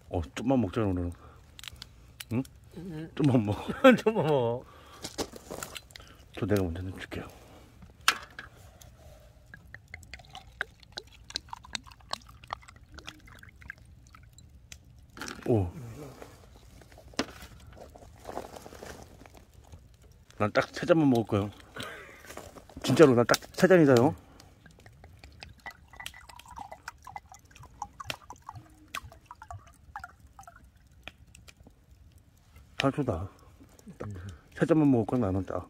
좀만 먹자 오늘은. 응? 좀만 먹어. 좀만 먹어. 저 내가 먼저 줄게요. 오. 난 딱 3잔만 먹을 거예요. 진짜로 난 딱 3잔이다요. 한수다. 3잔만 먹을 거야 나는 딱.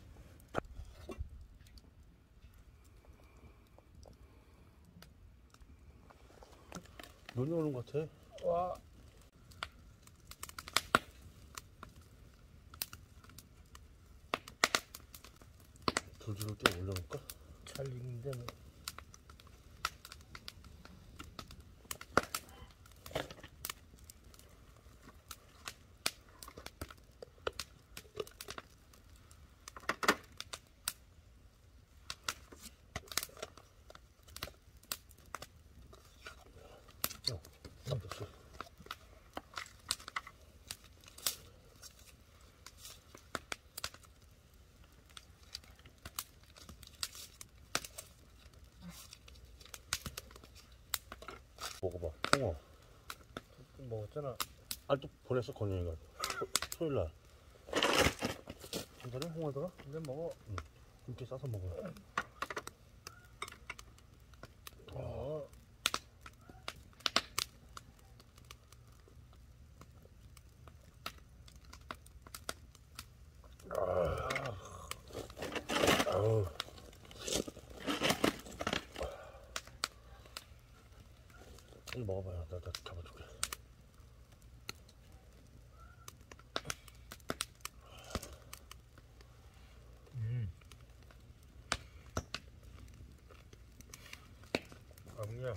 눈이 오는 것 같아. 와. 불줄을 좀 올려놓을까? 잘 익는데 뭐. 딱 됐어. 먹어봐. 홍어. 먹었잖아. 또 보냈어 건영이가. 토요일날. 괜찮아? 홍어에다가? 근데 먹어. 응. 이렇게 싸서 먹어. 이거 먹어봐요. 나 잡아줄게. 아니야.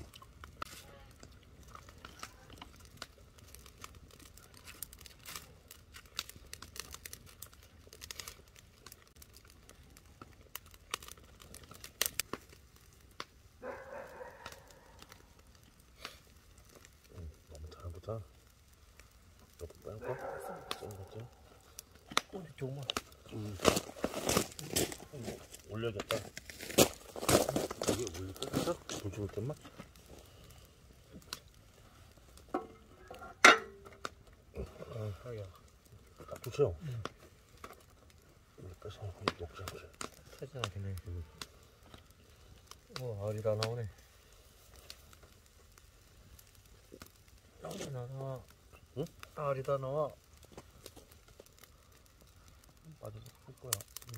너무 잘보다. 이거 빼볼까? 짠 거지? 꼬리 조금만. 올려야겠다. 여기 올릴까? 그래서? 도죽을 땐만? 하야. 딱 좋죠? 빼서 녹지 않게. 살짝 나겠네. 알이 다 나오네. 알이 다 나와. 응? 알이 다 나와. 빠져서 풀 거야.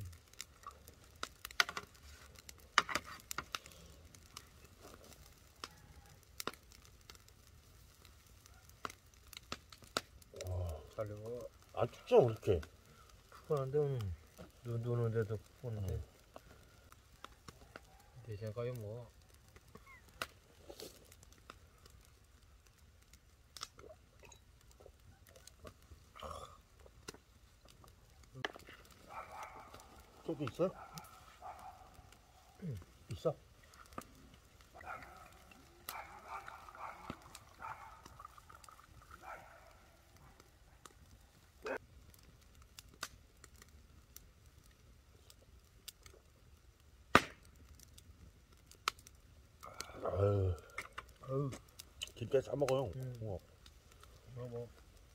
잘 익어. 안 춥죠, 그렇게? 푸근한데 오늘 눈 오는데도 푸근한데. 대신 가요 뭐. 소주 있어요? 있어? 아유. 김까지 싸먹어요. 홍어. 뭐.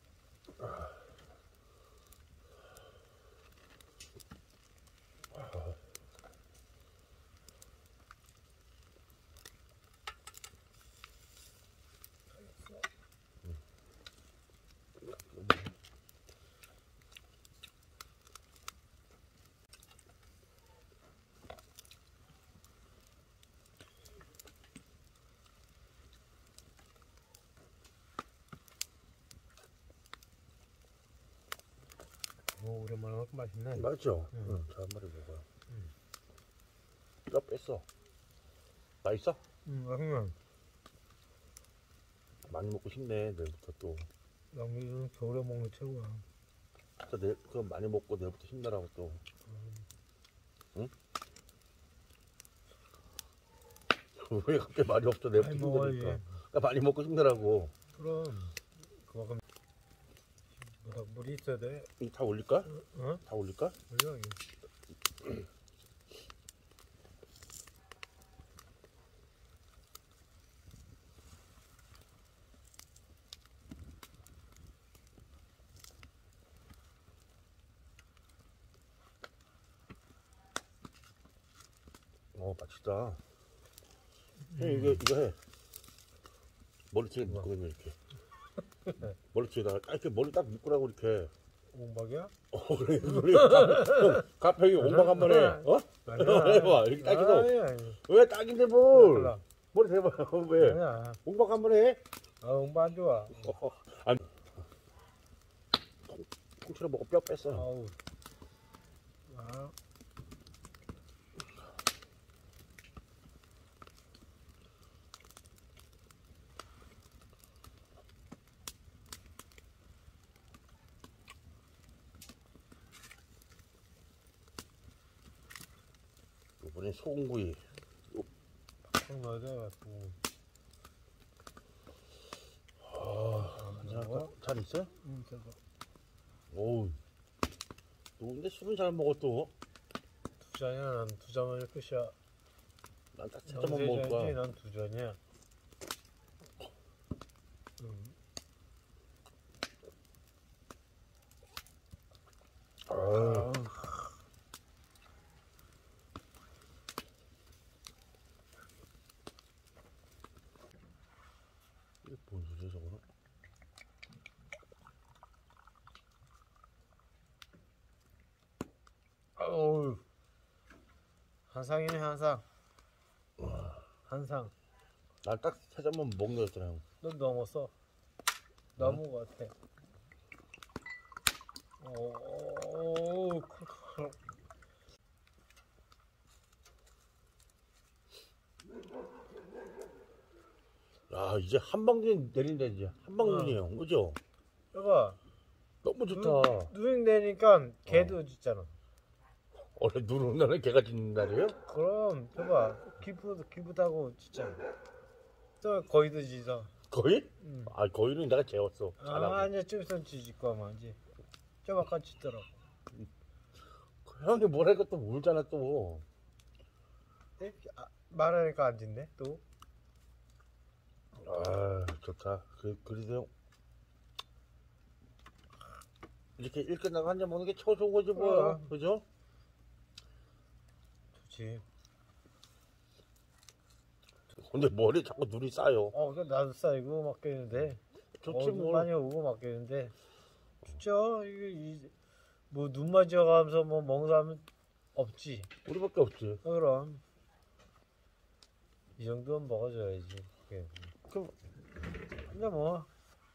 오랜만에 먹으니까 맛있네. 맛있죠? 응, 저 한 마리 먹어요. 뼈 뺐어. 맛있어? 맛있네. 많이 먹고 싶네, 내일부터 또. 양미는 겨울에 먹는 게 최고야. 그거 많이 먹고 내일부터 힘내라고 또. 응? 왜 갑자기 말이 없어? 내일부터 힘내니까. 많이 먹고 힘내라고. 그럼 더 물이 있어야 돼. 이거 다 올릴까? 어? 다 올릴까? 올려. 맛있다. 형, 이거 해. 머리채에 묶거든요, 이렇게. 머리채에다가 이렇게 머리 딱 묶으라고 이렇게. 옹박이야? 그래. 가평이 옹박 한번 해. 어? 해봐. 이렇게 딱이도. 왜 딱인데 뭘? 머리 대봐. 왜? 아니야. 옹박 한번 해. 옹박 안 좋아. 아니. 통째로 먹고 뼈 뺐어. 아우. 아. 이번에 소금구이. 팍 넣어야 돼. 잘 있어요? 됐어. 오우. 너 근데 술은 잘 먹어 또. 두 잔이야. 난 두 잔만이 끝이야. 난 딱 세 잔만 먹을 거야. 난 두 잔이야. 아유. 이게 뭔 소리야 저거는? 어우. 한상이네 한상. 한상. 난 딱 세 잔만 먹는 거였잖아 형. 넌 넘었어. 넘은 것 같아. 오, 야 이제 한방눈이 내린다 이제. 한방눈이에요. 그죠? 봐봐. 너무 좋다. 눈이 내니까 개도 짖잖아. 원래 눈 오는 날은 개가 짖는 날이에요? 그럼 봐봐. 기쁘다고 짖잖아. 또 거의도 짖어. 거의? 응. 아 거의는 내가 재웠어. 아 이제 좀 있으면 짖을 거야 막 이제. 좀 아까 짖더라고. 형이 뭐랄까 또 울잖아 또. 말하니까 안 짖네 또. 아 좋다. 그래서 이렇게 일 끝나고 한 잔 먹는 게 최고 좋은 거지 뭐야. 그죠? 좋지. 근데 머리에 자꾸 눈이 쌓여. 나도 쌓이고 맡기는데. 좋지 뭐. 많이 오고 맡기는데. 좋죠. 뭐 눈 맞아가면서 뭐 먹는 사람은 없지. 우리밖에 없지. 그럼 이 정도는 먹어줘야지. 그럼 근데 뭐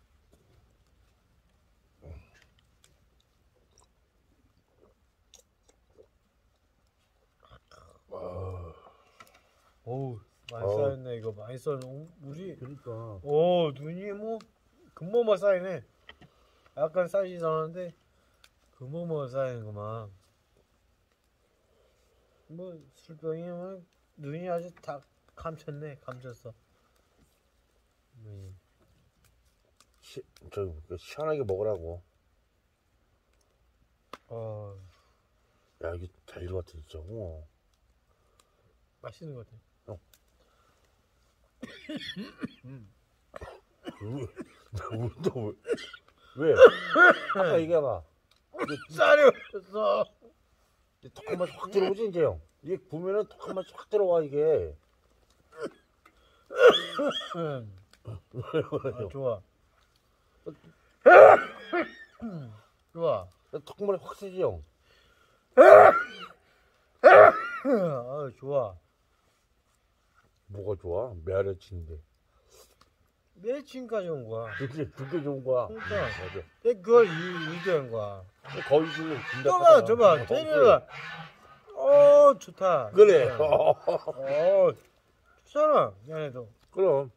어우 많이 쌓였네. 이거 많이 쌓였네. 우리 그러니까 눈이 뭐 금방만 쌓이네. 약간 쌓이지 않았는데 금방만 쌓이는구만. 뭐 술병이 뭐 눈이 아주 다 감췄어. 시원하게 먹으라고. 야 이게 될 것 같아 진짜. 맛있는 것 같아. 너 왜? 아까 얘기해봐. 쌀이었어. 톡한 맛이 확 들어오지 이제 형. 이게 보면은 톡한 맛이 확 들어와 이게. 좋아. 좋아. 톡맛이 확 세지 형. 좋아. 뭐가 좋아? 메아리치는데. 매칭까지 온 거야. 그치, 그게 좋은 거야. 그러니까. 맞아. 그걸 유도한 거야. 거의 지금 줘봐. 테리가. 좋다. 그래. 좋잖아. 얘네도. 그럼.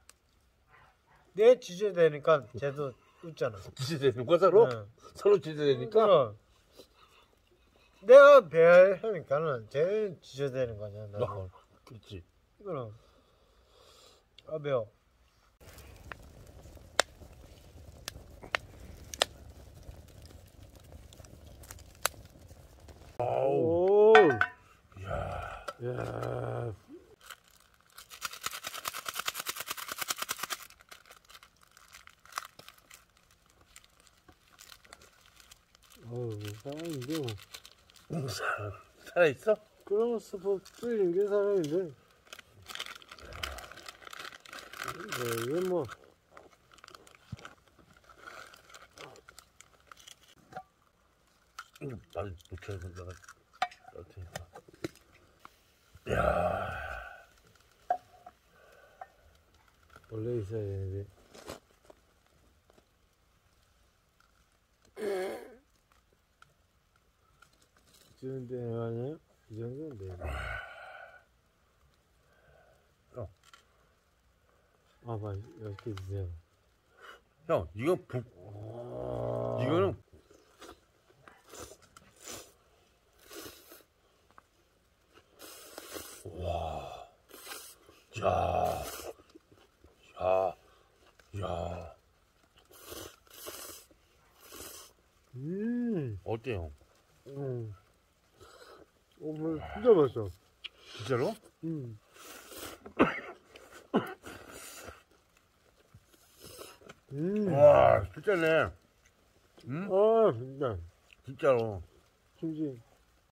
내 지저대니까 쟤도 웃잖아. 지지되는 거 서로? 응. 서로 지지되니까? 그럼. 내가 배하니까는 쟤는 지저대는 거냐. 나도. 그렇지. 그럼. 매워. 아우. 오. 야. 야. 사람인데 뭐. 살아있어? 그러면 스포 뚫린 게 사람인데. 이게 뭐. 날 놓쳐야 된다. 야. 원래 있어야 되는데. 지금 때 아니에요? 이 정도면 돼. 아, 맛있게 드세요. 형, 이거 이거는 와. 야. 야. 야. 어때요? 오늘 진짜 맛있어. 진짜로? 와, 진짜네. 아, 진짜. 진짜로. 김치.